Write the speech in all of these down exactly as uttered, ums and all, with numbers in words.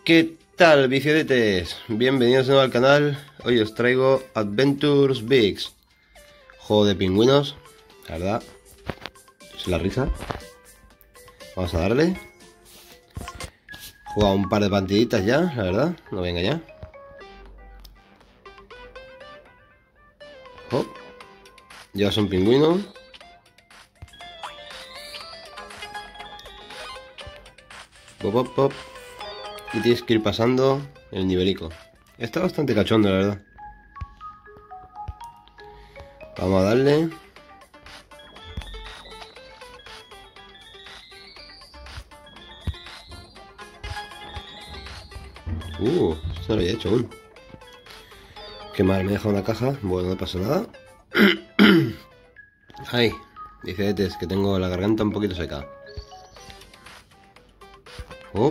¿Qué tal, bicioletes? Bienvenidos de nuevo al canal. Hoy os traigo Adventures Bigs, juego de pingüinos, la verdad, es la risa. Vamos a darle. He jugado un par de partiditas ya, la verdad, no voy a engañar. Oh. Llevas un pingüino. Pop, pop, pop. Y tienes que ir pasando el nivelico. Está bastante cachondo, la verdad. Vamos a darle. Uh, esto no lo había hecho aún. Qué mal, me he dejado una caja. Bueno, no pasa nada. Ay, dice que tengo la garganta un poquito seca. Oh.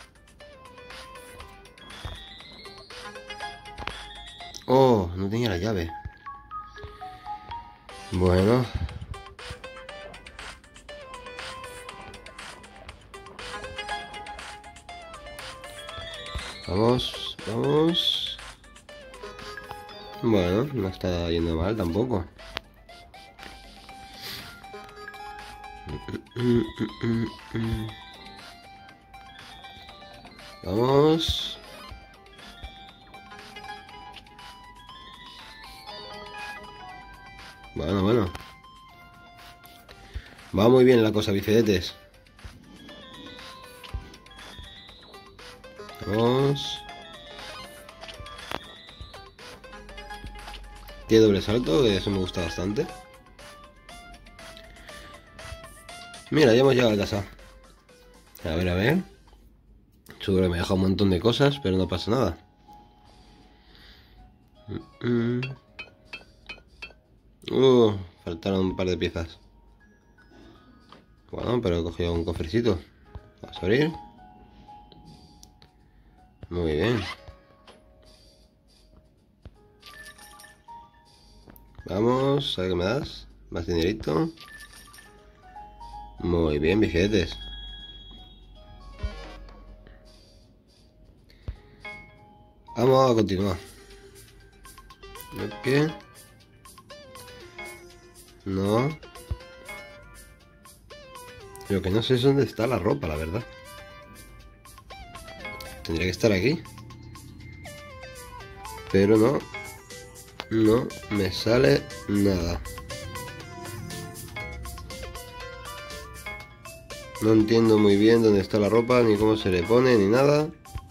Oh, no tenía la llave. Bueno. Vamos, vamos. Bueno, no está yendo mal tampoco. Vamos. Bueno, bueno. Va muy bien la cosa, bifedetes. Vamos. Tiene doble salto, que eso me gusta bastante. Mira, ya hemos llegado a casa. A ver, a ver. Seguro que me he dejado un montón de cosas, pero no pasa nada. Uh, faltaron un par de piezas. Bueno, pero he cogido un cofrecito. Vamos a abrir. Muy bien. Vamos, a ver qué me das. Más dinerito. Muy bien, billetes. Vamos a continuar. ¿Qué? No. Lo que no sé es dónde está la ropa, la verdad. Tendría que estar aquí. Pero no. No me sale nada. No entiendo muy bien dónde está la ropa, ni cómo se le pone, ni nada.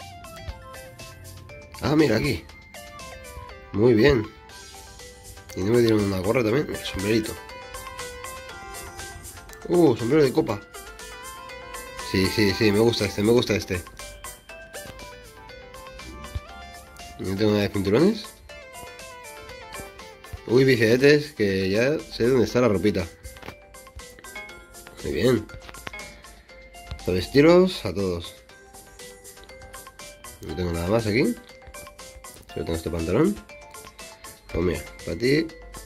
Ah, mira aquí. Muy bien. Y no me dieron una gorra también. Mira, sombrerito. Uh, sombrero de copa. Sí, sí, sí, me gusta este, me gusta este. No tengo nada de cinturones. Uy, bicicletes, que ya sé dónde está la ropita. Muy bien. A vestiros a todos. No tengo nada más aquí. Solo tengo este pantalón. Pues mira, para ti.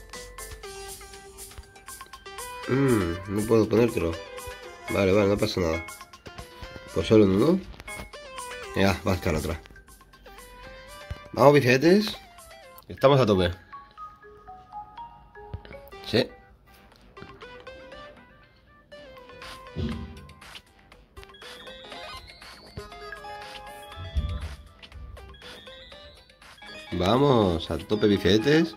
Mmm, no puedo ponértelo. Vale, vale, no pasa nada. Pues solo uno. Ya, va a estar otra. Vamos, bicicletes. Estamos a tope. Sí. Vamos, a tope, bicicletes.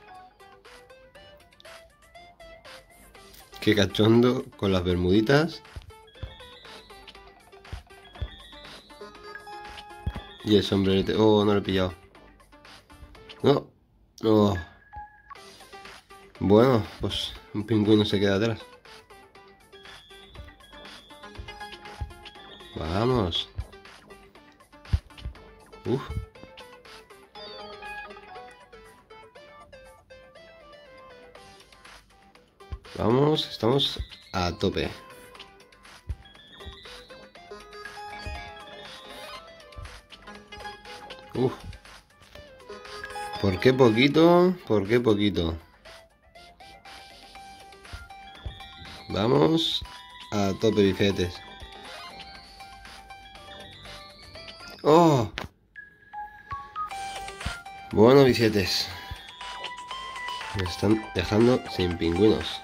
Qué cachondo con las bermuditas. Y el sombrerete. Oh, no lo he pillado. No. No. Bueno, pues un pingüino se queda atrás. Vamos. Uf. Vamos, estamos a tope. Uf. ¿Por qué poquito? ¿Por qué poquito? Vamos a tope, bifetes. ¡Oh! Bueno, billetes. Me están dejando sin pingüinos.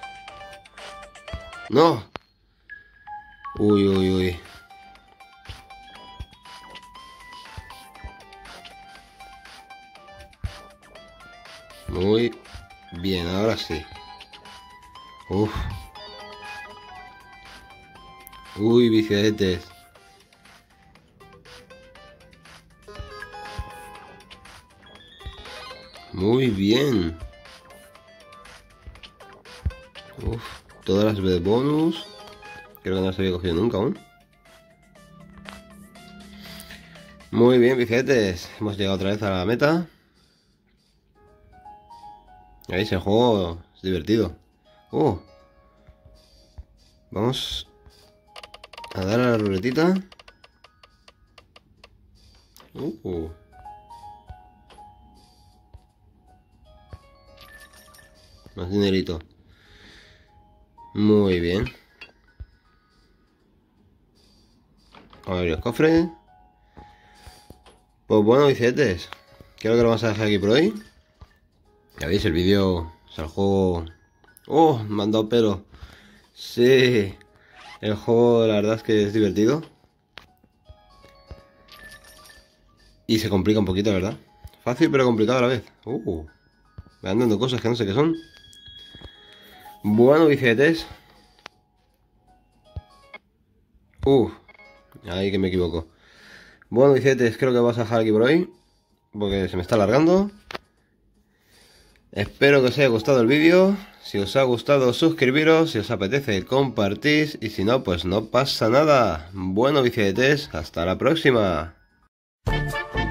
¡No! Uy, uy, uy. Muy bien, ahora sí. Uf. Uy, bicicletes. Muy bien. Uf, todas las de bonus. Creo que no las había cogido nunca aún. Muy bien, bicicletes. Hemos llegado otra vez a la meta. Ahí el juego es divertido. Uh. Vamos a dar a la ruletita. Uh. Más dinerito. Muy bien. A ver el cofre. Pues bueno, bicicletes, creo que lo vamos a dejar aquí por hoy. Ya veis, el vídeo, o sea, el juego... ¡Oh! Me han dado pelo. Sí, el juego la verdad es que es divertido. Y se complica un poquito, ¿verdad? Fácil pero complicado a la vez. Uh, me van dando cosas que no sé qué son. Bueno, bicicletes. Uh, ahí que me equivoco. Bueno, bicicletes, creo que vamos a dejar aquí por hoy, porque se me está alargando. Espero que os haya gustado el vídeo. Si os ha gustado, suscribiros. Si os apetece, compartís. Y si no, pues no pasa nada. Bueno, bicicletes, hasta la próxima.